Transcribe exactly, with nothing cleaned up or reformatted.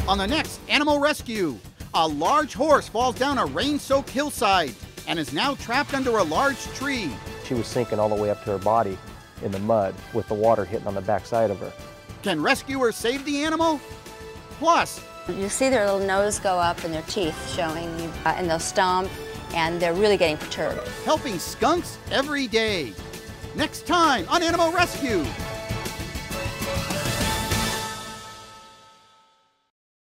On the next Animal Rescue, a large horse falls down a rain-soaked hillside and is now trapped under a large tree. She was sinking all the way up to her body in the mud with the water hitting on the backside of her. Can rescuers save the animal? Plus, you see their little nose go up and their teeth showing, uh, and they'll stomp, and they're really getting perturbed. helping skunks every day. Next time on Animal Rescue.